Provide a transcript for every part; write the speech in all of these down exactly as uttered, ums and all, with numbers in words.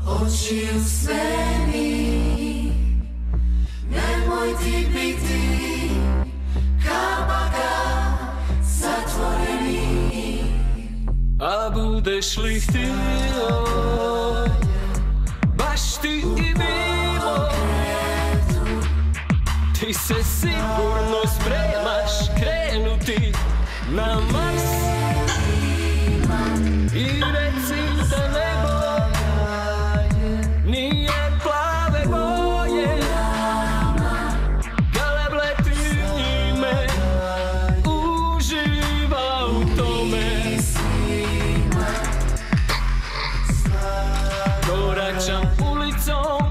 oči u smeni, nemoj ti biti kabaka zatvoreni. A budeš li htio, baš ti i bilo, ti se sigurno spremaš krenuti na Mars. I reci da nebo nije plave boje, galeb leti njime, uživa u tome. Koračam ulicom,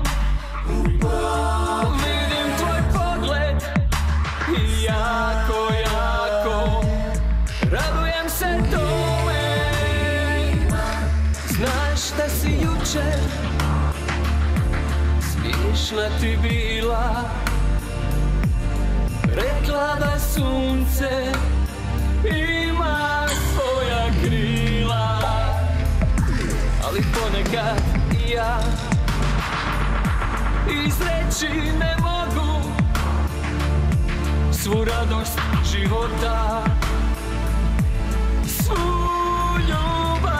vidim tvoj pogled i jako, jako radujem se tome. Znaš da si jučer smiješna ti bila, rekla da sunce ima svoja krila, ali ponekad i ja izreći ne mogu svu radost života, svu ljubav.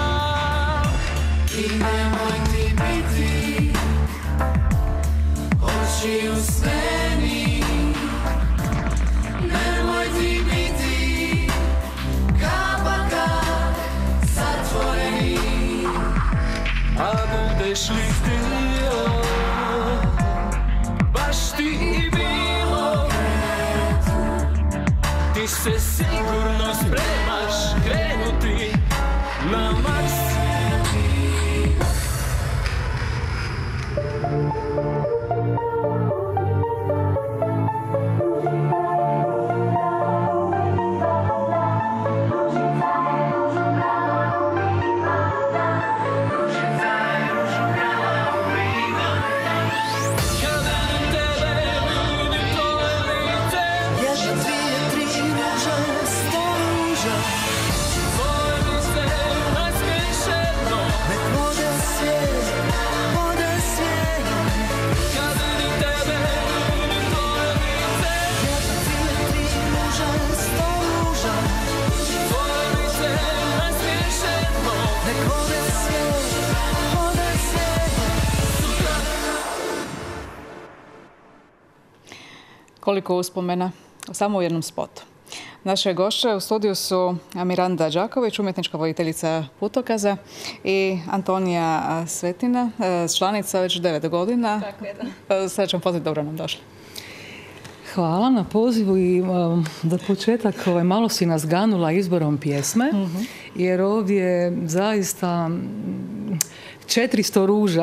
I nemoj ti biti oči u smeni, nemoj ti biti kabaka zatvoreni. A budeš li htio, baš ti i bilo, ti se sigurno spremaš krenuti na Mars. Koliko uspomena, samo u jednom spotu. Naše gošće u studiju su Miranda Đaković, umjetnička voditeljica Putokaza, i Antonija Svetina, članica već devet godina. Tako je, da. Srećan poziv, dobro nam došli. Hvala na pozivu i um, da početak ovaj, malo si nas ganula izborom pjesme, uh-huh. jer ovdje zaista četiristo ruža.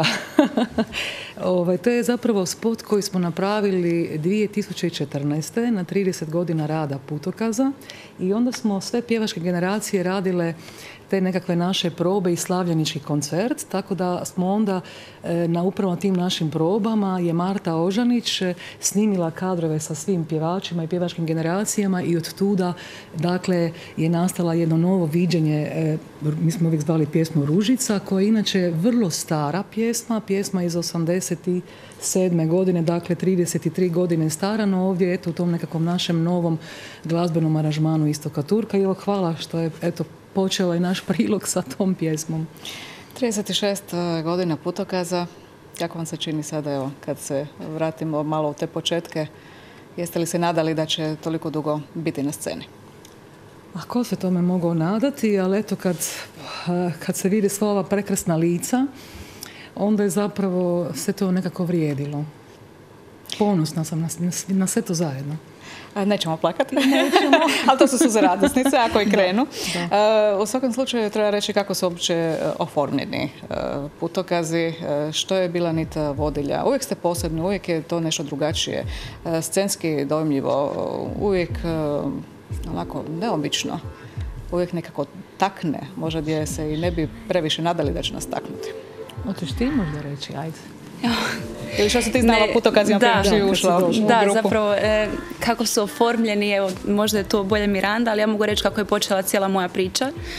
Ovaj, to je zapravo spot koji smo napravili dvije tisuće četrnaeste. na trideset godina rada Putokaza, i onda smo sve pjevačke generacije radile te nekakve naše probe i slavljenički koncert, tako da smo onda e, na upravo tim našim probama je Marta Ožanić snimila kadrove sa svim pjevačima i pjevačkim generacijama, i od tuda dakle je nastala jedno novo viđenje, e, mi smo uvijek zvali pjesmu Ružica, koja je inače vrlo stara pjesma, pjesma iz osamdeset sedme godine, dakle trideset tri godine stara, no ovdje eto u tom nekakvom našem novom glazbenom aranžmanu Istoka Turka, i evo hvala što je eto počeo je naš prilog sa tom pjesmom. trideset šest godina Putokaza. Kako vam se čini sada, evo, kad se vratimo malo u te početke, jeste li se nadali da će toliko dugo biti na sceni? A ko se tome mogao nadati, ali eto kad, kad se vide sva ova prekrasna lica, onda je zapravo sve to nekako vrijedilo. Ponosna sam na, na sve to zajedno. Nećemo plakati, nećemo, ali to su suze radosnice ako i krenu. Da. U svakom slučaju treba reći kako su uopće oformljeni Putokazi, što je bila nit vodilja. Uvijek ste posebni, uvijek je to nešto drugačije, scenski dojmljivo, uvijek onako neobično, uvijek nekako takne, možda gdje se i ne bi previše nadali da će nas taknuti. Hoćeš ti možda reći, ajde. Ili što si ti znala Putokazima prije nego si ušla u grupu? Da, zapravo e, kako su oformljeni, evo, možda je to bolje Miranda, ali ja mogu reći kako je počela cijela moja priča.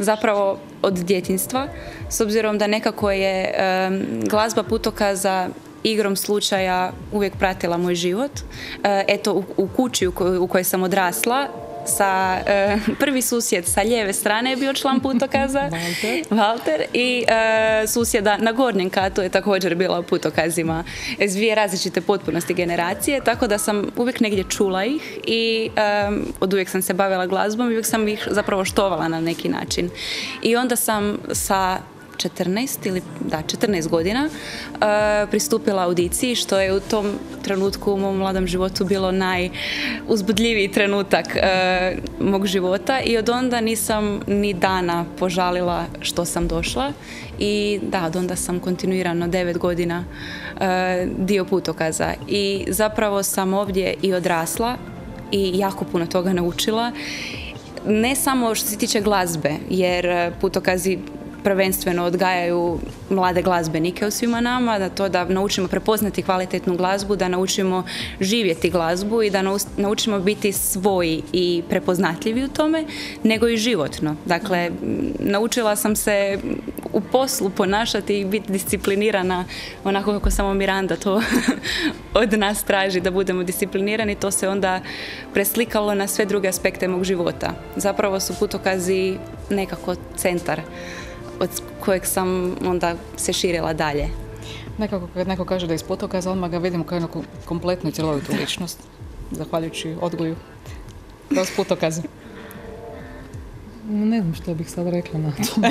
zapravo od djetinjstva, s obzirom da nekako je e, glazba Putokaza igrom slučaja uvijek pratila moj život. E, eto, u, u kući u, koj, u kojoj sam odrasla, sa, e, prvi susjed sa lijeve strane je bio član Putokaza, Valter, i e, susjeda na gornjem katu je također bila u Putokazima, iz dvije različite potpunosti generacije, tako da sam uvijek negdje čula ih i e, od uvijek sam se bavila glazbom i uvijek sam ih zapravo štovala na neki način. I onda sam sa četrnaest ili da, četrnaest godina uh, pristupila audiciji, što je u tom trenutku u mom mladom životu bilo najuzbudljiviji trenutak uh, mog života i od onda nisam ni dana požalila što sam došla i da, od onda sam kontinuirano devet godina uh, dio Putokaza i zapravo sam ovdje i odrasla i jako puno toga naučila, ne samo što se tiče glazbe, jer Putokazi prvenstveno odgajaju mlade glazbenike u svima nama, da to da naučimo prepoznati kvalitetnu glazbu, da naučimo živjeti glazbu i da naučimo biti svoji i prepoznatljivi u tome, nego i životno. Dakle, naučila sam se u poslu ponašati i biti disciplinirana onako kako samo Miranda to od nas traži, da budemo disciplinirani. To se onda preslikalo na sve druge aspekte mog života. Zapravo su Putokazi nekako centar od kojeg sam onda se širila dalje. Nekako kad neko kaže da je iz Putokaza, odmah ga vidimo kao jednu kompletnu i cjelovitu ličnost, zahvaljujući odgoju kroz Putokaze. Ne znam što bih sad rekla na to.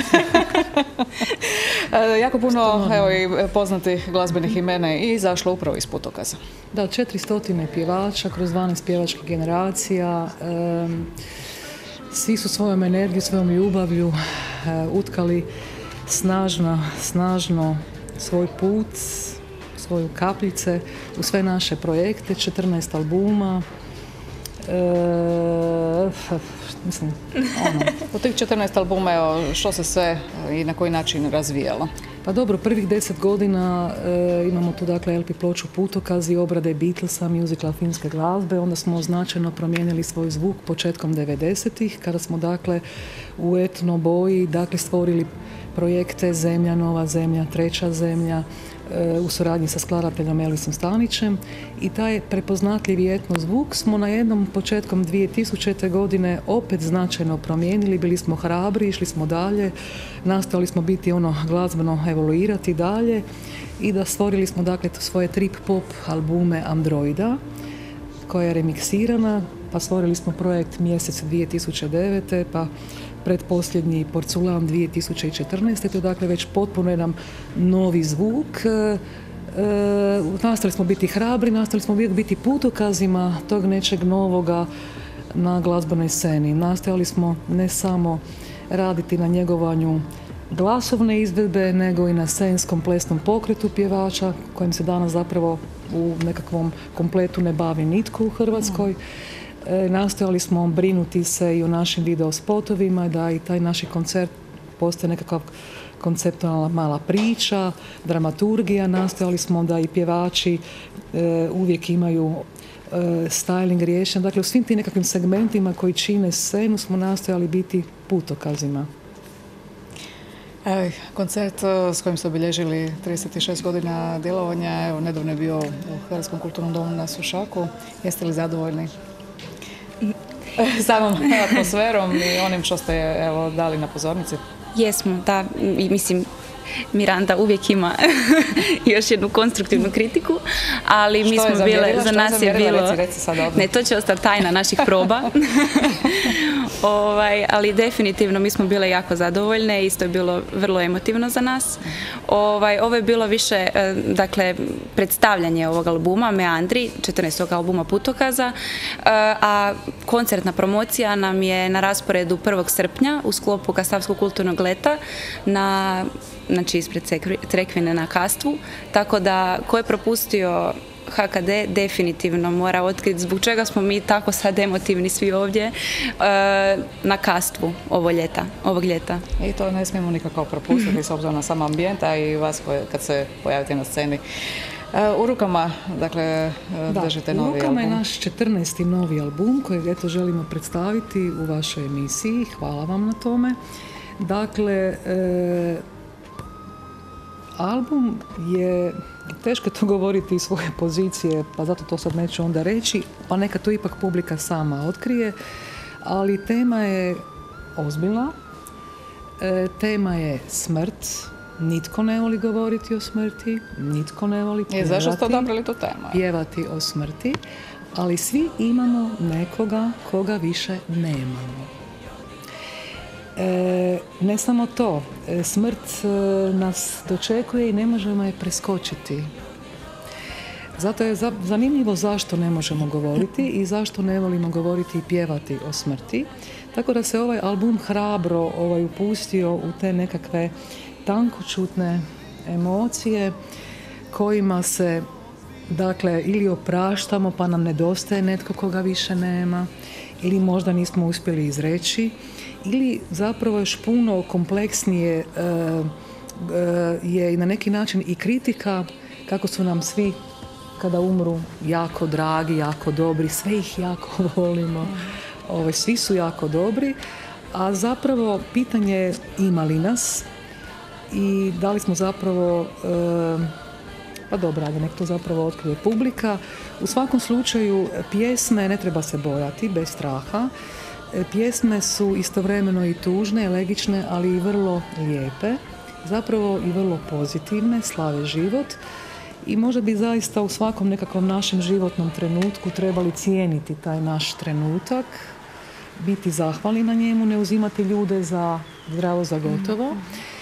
Jako puno evo, i poznatih glazbenih imena je izašlo upravo iz Putokaza. Da, četiristo pjevača kroz dvanaest pjevačkih generacija. Um, Svi su svojom energijom, svojom ljubavlju uh, utkali snažno, snažno svoj put, svoju kapljice u sve naše projekte, četrnaest albuma. Uh, mislim, ono. U tih četrnaest albuma, evo, što se sve i na koji način razvijalo? Pa dobro, prvih deset godina e, imamo tu dakle L P ploču Putokazi, obrade Beatlesa, muzikla finske glazbe, onda smo značajno promijenili svoj zvuk početkom devedesetih, kada smo dakle u etno boji dakle stvorili projekte Zemlja, Nova zemlja, Treća zemlja, e, u suradnji sa skladateljom Elisom Stanićem i taj prepoznatljivi etno zvuk smo na jednom početkom dvije tisućite. godine opet značajno promijenili, bili smo hrabri, išli smo dalje, nastojali smo biti ono glazbeno evoluirati dalje i da stvorili smo dakle svoje trip pop albume Androida koja je remiksirana, pa stvorili smo projekt Mjesec dvije tisuće devete. pa pretposljednji Porculan dvije tisuće četrnaeste. To je dakle već potpuno jedan novi zvuk. E, e, nastavili smo biti hrabri, nastavili smo uvijek biti putokazima tog nečeg novoga na glazbenoj sceni. Nastojali smo ne samo raditi na njegovanju glasovne izvedbe, nego i na scenskom plesnom pokretu pjevača, kojim se danas zapravo u nekakvom kompletu ne bavi nitko u Hrvatskoj. E, nastojali smo brinuti se i o našim videospotovima, da i taj naš koncert postaje nekakav konceptualna mala priča, dramaturgija. Nastojali smo da i pjevači e, uvijek imaju e, styling riješen. Dakle, u svim tim nekakvim segmentima koji čine scenu smo nastojali biti putokazima. E, koncert s kojim ste obilježili trideset šest godina djelovanja, evo, nedavno je bio u Hrvatskom kulturnom domu na Sušaku. Jeste li zadovoljni samom atmosferom i onim što ste evo, dali na pozornici? Jesmo, da, i mislim, Miranda uvijek ima još jednu konstruktivnu kritiku, ali mi smo bile, za nas je bilo, reci, reci sad odmah. Ne, to će ostati tajna naših proba, ovaj, ali definitivno mi smo bile jako zadovoljne, isto je bilo vrlo emotivno za nas. Ovaj, ovo je bilo više, dakle, predstavljanje ovog albuma, Meandri, četrnaestog albuma Putokaza, a koncertna promocija nam je na rasporedu prvog srpnja u sklopu Kastavskog kulturnog leta na znači ispred Crekvine na Kastvu, tako da ko je propustio H K D definitivno mora otkriti zbog čega smo mi tako sad emotivni svi ovdje na Kastvu ovo ljeta, ovog ljeta. I to ne smijemo nikako propustiti s obzirom na sam ambijent, a i vas koje, kad se pojavite na sceni. U rukama, dakle, držite novi album. U rukama je naš četrnaesti novi album kojeg eto želimo predstaviti u vašoj emisiji. Hvala vam na tome. Dakle, e, album je, teško je to govoriti iz svoje pozicije, pa zato to sad neću onda reći, pa neka to ipak publika sama otkrije, ali tema je ozbiljna, e, tema je smrt, nitko ne voli govoriti o smrti, nitko ne voli I zašto ste pjevati, odabrali tu temu? pjevati o smrti, ali svi imamo nekoga koga više nemamo. E, ne samo to, e, smrt e, nas dočekuje i ne možemo je preskočiti. Zato je za, zanimljivo zašto ne možemo govoriti i zašto ne volimo govoriti i pjevati o smrti. Tako da se ovaj album hrabro ovaj, upustio u te nekakve tankočutne emocije kojima se, dakle, ili opraštamo pa nam nedostaje netko koga više nema, ili možda nismo uspjeli izreći, ili zapravo još puno kompleksnije e, e, je na neki način i kritika kako su nam svi kada umru jako dragi, jako dobri, sve ih jako volimo, Ove, svi su jako dobri, a zapravo pitanje je ima li nas i da li smo zapravo, e, pa dobro, da nek to zapravo otkrije publika. U svakom slučaju pjesme ne treba se bojati, bez straha. Pjesme su istovremeno i tužne, elegične, ali i vrlo lijepe, zapravo i vrlo pozitivne, slave život i možda bi zaista u svakom nekakvom našem životnom trenutku trebali cijeniti taj naš trenutak, biti zahvalni na njemu, ne uzimati ljude za zdravo za gotovo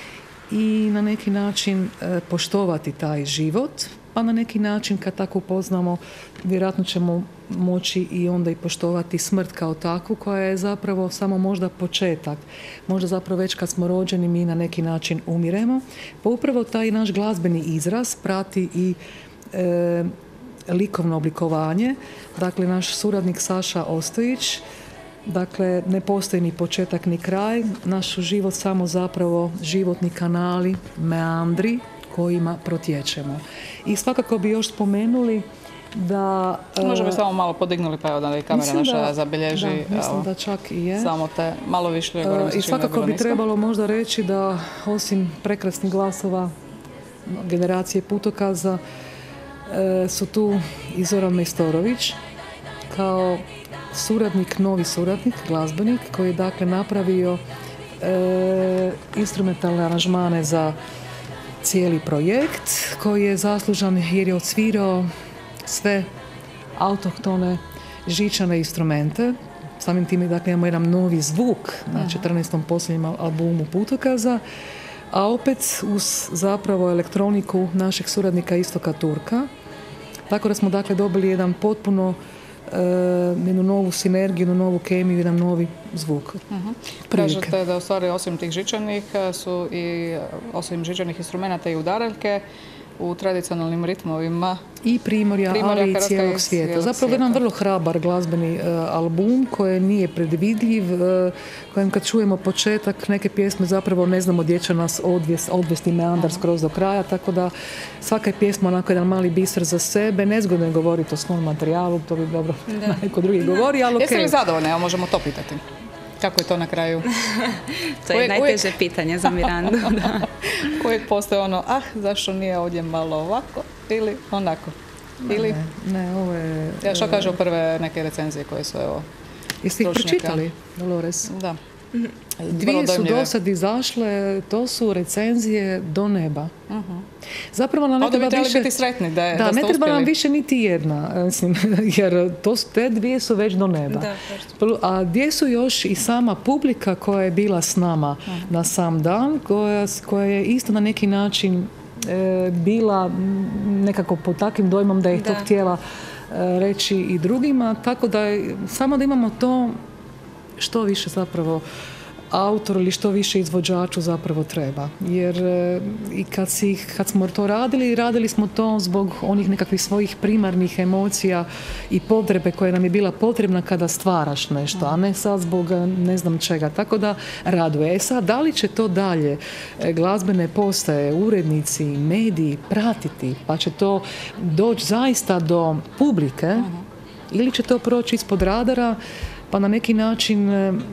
i na neki način e, poštovati taj život, pa na neki način kad tako upoznamo vjerojatno ćemo moći i onda i poštovati smrt kao takvu koja je zapravo samo možda početak. Možda zapravo već kad smo rođeni mi na neki način umiremo. Pa upravo taj naš glazbeni izraz prati i e, likovno oblikovanje. Dakle, naš suradnik Saša Ostojić, dakle, ne postoji ni početak ni kraj. Naš život samo zapravo životni kanali, meandri kojima protječemo. I svakako bi još spomenuli da... Možda bi samo malo podignuli, pa evo da i kamera naša da, zabilježi. Da, mislim evo, da čak i je. Samo te malo više gore mi se I čini da je svakako bilo bi nisko. trebalo možda reći da osim prekrasnih glasova generacije putokaza e, su tu i Zoran Majstorović kao suradnik, novi suradnik, glazbenik koji je dakle napravio e, instrumentalne aranžmane za cijeli projekt koji je zaslužan jer je odsvirao sve autohtone žičane instrumente. Samim time dakle imamo jedan novi zvuk na četrnaestom posljednjem albumu Putokaza, a opet uz zapravo elektroniku našeg suradnika Istoka Turka. Tako da smo dakle dobili jedan potpuno Uh, jednu novu sinergiju, jednu novu kemiju, jedan novi zvuk. Uh-huh. Kažete da u stvari osim tih žičanih su i osim žičanih instrumenata i udaraljke u tradicionalnim ritmovima i primorja, primorja ali i Hrvatska cijelog i svijeta. cijelog Zapravo jedan vrlo hrabar glazbeni uh, album koji nije predvidljiv, uh, kojem kad čujemo početak neke pjesme zapravo ne znamo gdje će nas odvesti, odvesti meandar skroz do kraja, tako da svaka je pjesma onako jedan mali biser za sebe. Nezgodno je govoriti o svom materijalu, to bi dobro neko drugi govori, ali okej. Jeste li zadovoljni? Evo možemo to pitati. Kako je to na kraju? To je Uvijek- najteže uvijek- pitanje za Mirandu. Da. Uvijek postoje ono, ah, zašto nije ovdje malo ovako ili onako? Ili, Ne, ne, ovo je... ja što kažu prve neke recenzije koje su, evo, Jeste ih stručnjaka. pročitali, Dolores? da. Dvije su dojmljive. do sad izašle, to su recenzije do neba. Zapravo nam ne Onda bi treba trebali više... biti sretni da, je- Da, da ste ne treba nam uspjeli. više niti jedna, e, mislim, jer to, su- te dvije su već do neba. Da, A gdje su još i sama publika koja je bila s nama na sam dan, koja, koja je isto na neki način e, bila m, nekako pod takvim dojmom da je to Da. htjela e, reći i drugima, tako da je, samo da imamo to što više zapravo autor ili što više izvođaču zapravo treba. Jer e, i kad, si, kad smo to radili, radili smo to zbog onih nekakvih svojih primarnih emocija i potrebe koje nam je bila potrebna kada stvaraš nešto, a ne sad zbog e, ne znam čega. Tako da raduje. E sad, da li će to dalje e, glazbene postaje, urednici, mediji pratiti, pa će to doći zaista do publike, ili će to proći ispod radara, pa na neki način e,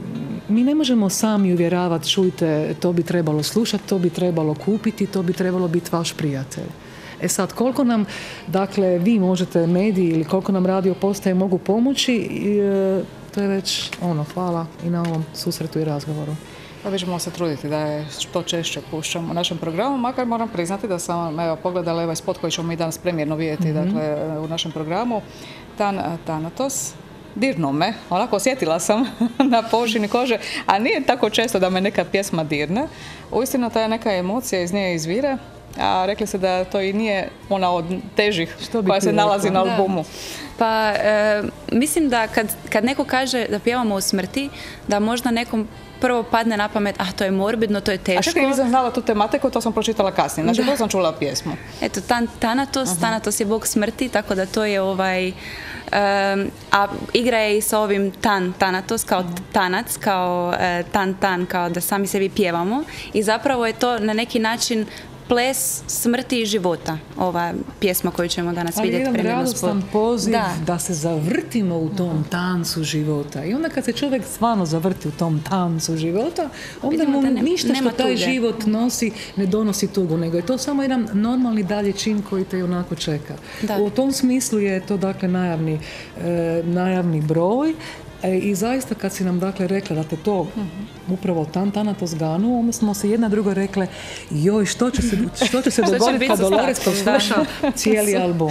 mi ne možemo sami uvjeravati, čujte, to bi trebalo slušati, to bi trebalo kupiti, to bi trebalo biti vaš prijatelj. E sad, koliko nam, dakle, vi možete, mediji, ili koliko nam radio postaje mogu pomoći, e, to je već ono, hvala i na ovom susretu i razgovoru. Pa mi ćemo se truditi da je što češće pušćamo u našem programu, makar moram priznati da sam evo, pogledala ovaj spot koji ćemo mi danas premijerno vidjeti mm-hmm. dakle, u našem programu. Tan Thanatos. Dirnuo me, onako osjetila sam na površini kože, a nije tako često da me neka pjesma dirne. Uistinu ta neka emocija iz nje izvire, a rekli se da to i nije ona od težih koja se nalazi na albumu. Da. Pa e, mislim da kad, kad neko kaže da pjevamo o smrti, da možda nekom prvo padne na pamet, ah, to je morbidno, to je teško. A čekaj, nisam znala tu tematiku, to sam pročitala kasnije. Znači, to sam čula pjesmu. Eto, tan, Thanatos, uh-huh. Thanatos je bog smrti, tako da to je ovaj... Um, a igra je i sa ovim tan, Thanatos, kao uh-huh. tanac, kao uh, tan, tan, kao da sami sebi pjevamo. I zapravo je to na neki način ples smrti i života, ova pjesma koju ćemo danas ali vidjeti. Ali jedan radostan poziv da. da se zavrtimo u tom tancu života. I onda kad se čovjek stvarno zavrti u tom tancu života, onda mu ne, ništa što taj tuge. život nosi ne donosi tugu, nego je to samo jedan normalni dalje čin koji te onako čeka. Da. U tom smislu je to dakle najavni, e, najavni broj. E, I zaista kad si nam dakle rekla da te to uh-huh. upravo Tan Thanatos ganu, onda smo se jedna drugo rekle, joj, što će se, što će se dogoditi kad Dolores posluša cijeli album.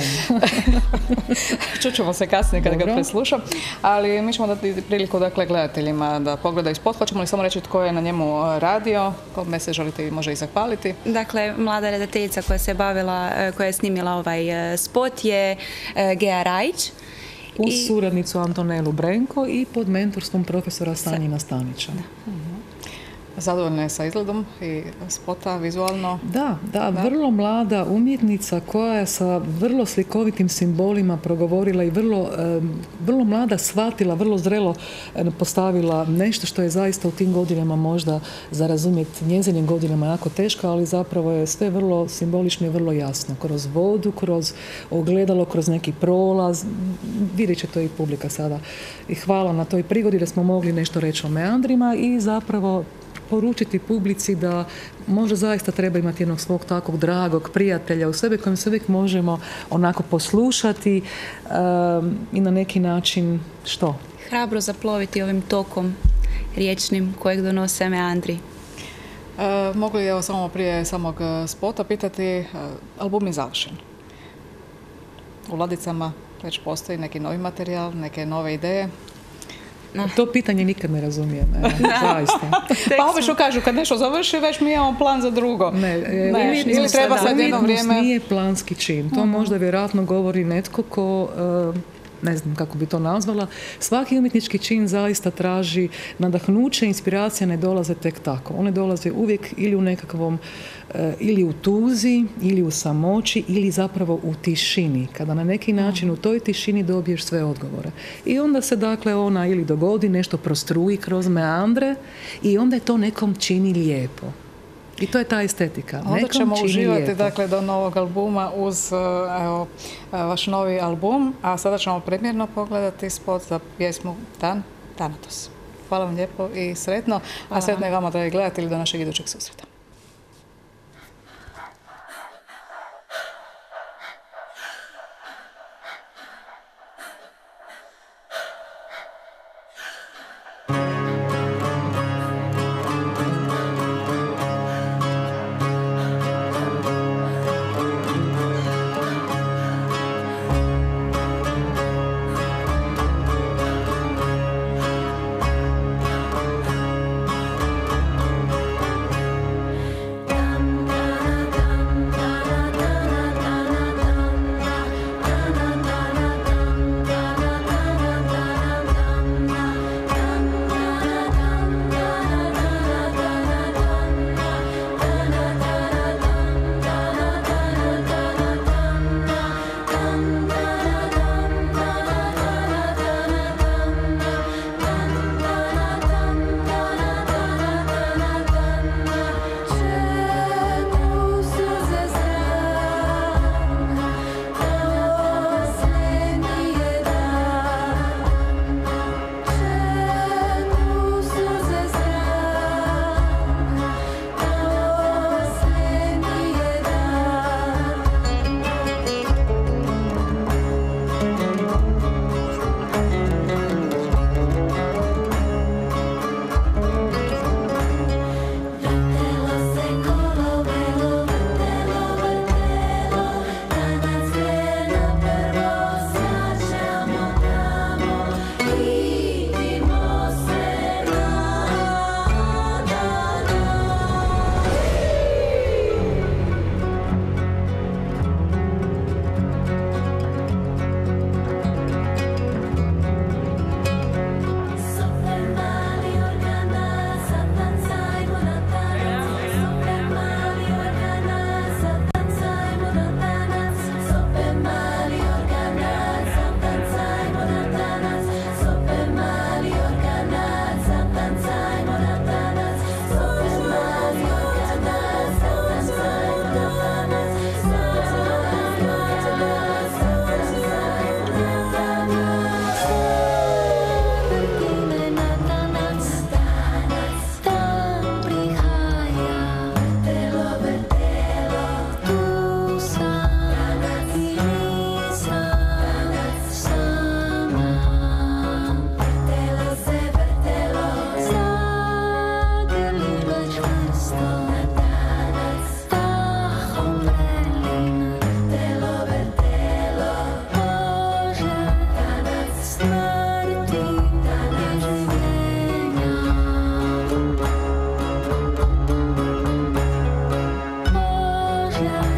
Čućemo se kasnije kada Dobro. ga preslušam, ali mi ćemo dati priliku dakle gledateljima da pogledaju spot. Hoćemo li samo reći tko je na njemu radio, kome se želite može i zahvaliti? Dakle, mlada redateljica koja se bavila, koja je snimila ovaj spot je Gea Rajić. Uz I... suradnicu Antonelu Brenko i pod mentorstvom profesora Stanjina Stanića. Da. Uh-huh. Zadovoljna je sa izgledom i spota vizualno? Da, da, da, vrlo mlada umjetnica koja je sa vrlo slikovitim simbolima progovorila i vrlo, vrlo mlada shvatila, vrlo zrelo postavila nešto što je zaista u tim godinama možda za razumjeti njezinim godinama jako teško, ali zapravo je sve vrlo simbolično i vrlo jasno. Kroz vodu, kroz ogledalo, kroz neki prolaz. Vidjet će to i publika sada. I hvala na toj prigodi da smo mogli nešto reći o meandrima i zapravo poručiti publici da možda zaista treba imati jednog svog takvog dragog prijatelja u sebi kojem se uvijek možemo onako poslušati um, i na neki način što? Hrabro zaploviti ovim tokom riječnim kojeg donose meandri. E, mogu li evo samo prije samog spota pitati, e, album je završen. U ladicama već postoji neki novi materijal, neke nove ideje. No. To pitanje nikad ne razumijem, evo, zaista. Pa obično kažu, kad nešto završi, već mi imamo plan za drugo. Ne, ne, ili treba sad jedno vrijeme... nije planski čin. To uh-huh. možda vjerojatno govori netko ko... Uh, ne znam kako bi to nazvala, svaki umjetnički čin zaista traži nadahnuće, inspiracija ne dolaze tek tako. One dolaze uvijek ili u nekakvom, e, ili u tuzi, ili u samoći, ili zapravo u tišini. Kada na neki način u toj tišini dobiješ sve odgovore. I onda se dakle ona ili dogodi, nešto prostruji kroz meandre i onda je to nekom čini lijepo. I to je ta estetika. Onda Nekom ćemo uživati lijepo. dakle, do novog albuma uz evo, vaš novi album, a sada ćemo premijerno pogledati spot za pjesmu Tan Thanatos. Hvala vam lijepo i sretno, a sretno i vama, dragi gledatelji, do našeg idućeg susreta. love.